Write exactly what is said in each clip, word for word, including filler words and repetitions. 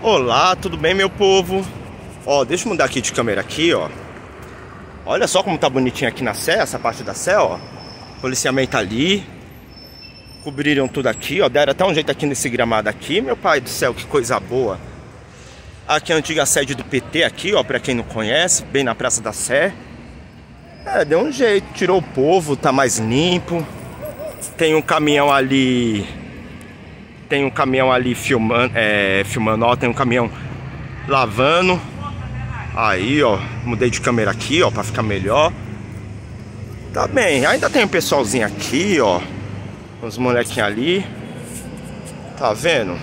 Olá, tudo bem, meu povo? Ó, deixa eu mudar aqui de câmera aqui, ó. Olha só como tá bonitinho aqui na Sé, essa parte da Sé, ó. Policiamento ali. Cobriram tudo aqui, ó. Deram até um jeito aqui nesse gramado aqui. Meu pai do céu, que coisa boa. Aqui é a antiga sede do P T aqui, ó, pra quem não conhece, bem na Praça da Sé. É, deu um jeito, tirou o povo, tá mais limpo. Tem um caminhão ali... Tem um caminhão ali filmando, é, filmando, ó, tem um caminhão lavando. Aí, ó, mudei de câmera aqui, ó, pra ficar melhor. Tá bem, ainda tem um pessoalzinho aqui, ó. Uns molequinhos ali. Tá vendo?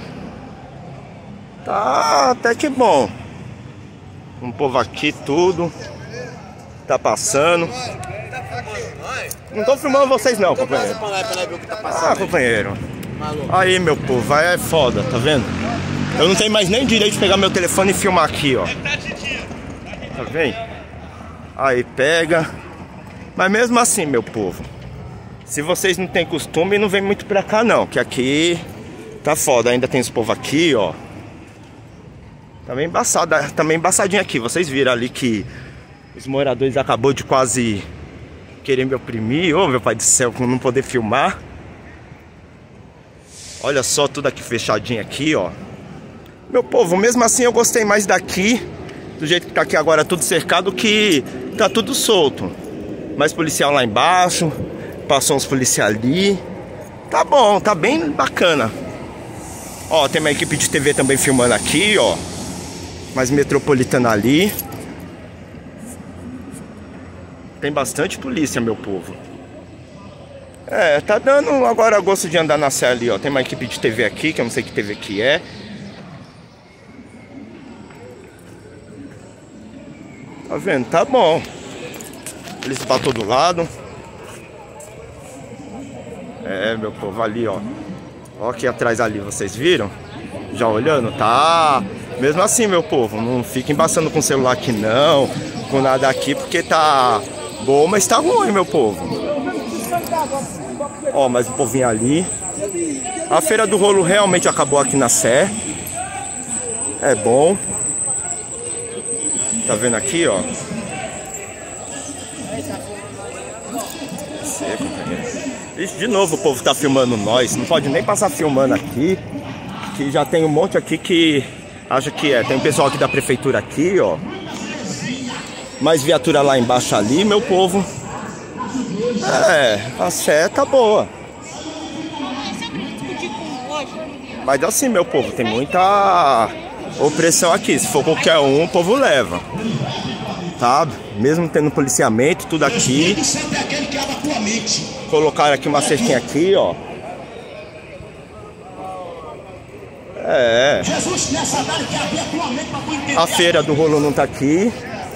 Tá até que bom. Um povo aqui, tudo. Tá passando. Não tô filmando vocês não, companheiro. Ah, companheiro. Aí, meu povo, vai é foda, tá vendo? Eu não tenho mais nem direito de pegar meu telefone e filmar aqui, ó. Tá vendo? Aí pega. Mas mesmo assim, meu povo, se vocês não têm costume, não vem muito pra cá não, que aqui tá foda. Ainda tem os povos aqui, ó. Tá bem embaçado, tá bem embaçadinho aqui. Vocês viram ali que os moradores acabou de quase querer me oprimir. Ô, meu pai do céu, como não poder filmar. Olha só tudo aqui fechadinho aqui, ó. Meu povo, mesmo assim eu gostei mais daqui, do jeito que tá aqui agora tudo cercado, que tá tudo solto. Mais policial lá embaixo, passou uns policiais ali. Tá bom, tá bem bacana. Ó, tem uma equipe de T V também filmando aqui, ó. Mais metropolitana ali. Tem bastante polícia, meu povo. É, tá dando agora gosto de andar na Sé ali, ó. Tem uma equipe de T V aqui, que eu não sei que T V que é. Tá vendo? Tá bom. Eles pra todo lado. É, meu povo, ali, ó. Ó aqui atrás ali, vocês viram? Já olhando? Tá. Mesmo assim, meu povo, não fica embaçando com o celular aqui não, com nada aqui, porque tá bom, mas tá ruim, meu povo. Ó, mais um povinho ali. A feira do rolo realmente acabou aqui na Sé. É bom. Tá vendo aqui, ó? Ixi, de novo o povo tá filmando nós. Não pode nem passar filmando aqui, que já tem um monte aqui que acha que é. Tem um pessoal aqui da prefeitura aqui, ó. Mais viatura lá embaixo ali, meu povo. É, a Sé tá boa. Mas assim, meu povo, tem muita opressão aqui. Se for qualquer um, o povo leva. Tá? Mesmo tendo policiamento, tudo aqui. Colocaram aqui uma cestinha aqui, ó. É. A feira do rolo não tá aqui.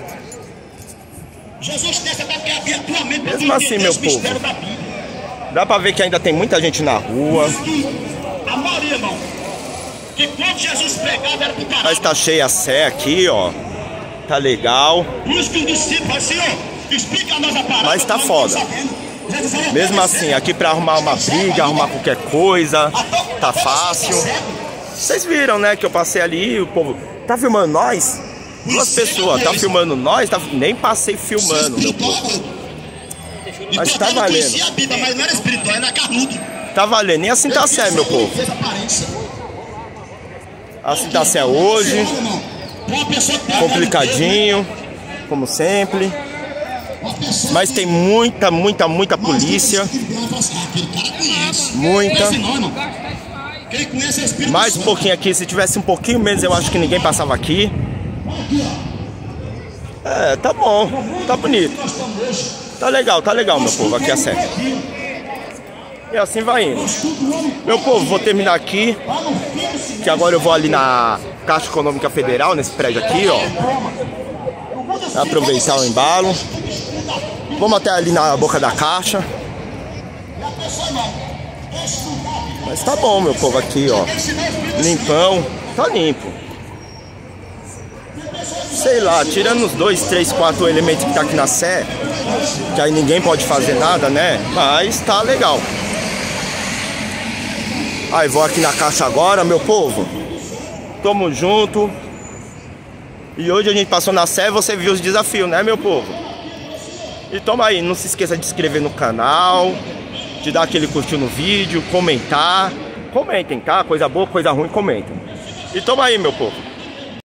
Mesmo assim, meu povo, dá pra ver que ainda tem muita gente na rua. Mas tá cheia a Sé aqui, ó. Tá legal. Mas tá foda. Mesmo assim, aqui pra arrumar uma briga, arrumar qualquer coisa, tá fácil. Vocês viram, né, que eu passei ali, o povo tá filmando nós. Duas pessoas, tá filmando nós, tá... nem passei filmando, meu povo. Mas tá valendo. Tá valendo, nem assim tá Sé, meu povo. Assim tá Sé hoje. Complicadinho, como sempre. Mas tem muita, muita, muita polícia. Muita. Mais um pouquinho aqui, se tivesse um pouquinho menos, eu acho que ninguém passava aqui. É, tá bom, tá bonito. Tá legal, tá legal, meu povo, aqui a Sé. E assim vai indo. Meu povo, vou terminar aqui, que agora eu vou ali na Caixa Econômica Federal, nesse prédio aqui, ó. Aproveitar o embalo. Vamos até ali na boca da caixa. Mas tá bom, meu povo, aqui, ó. Limpão, tá limpo. Sei lá, tirando os dois, três, quatro elementos que tá aqui na Sé, que aí ninguém pode fazer nada, né? Mas tá legal. Aí vou aqui na caixa agora, meu povo. Tamo junto. E hoje a gente passou na Sé e você viu os desafios, né, meu povo? E toma aí, não se esqueça de se inscrever no canal, de dar aquele curtir no vídeo, comentar. Comentem, tá? Coisa boa, coisa ruim, comentem. E toma aí, meu povo.